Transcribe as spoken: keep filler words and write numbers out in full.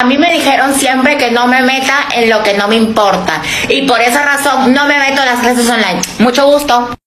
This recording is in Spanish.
A mí me dijeron siempre que no me meta en lo que no me importa. Y por esa razón no me meto en las clases online. Mucho gusto.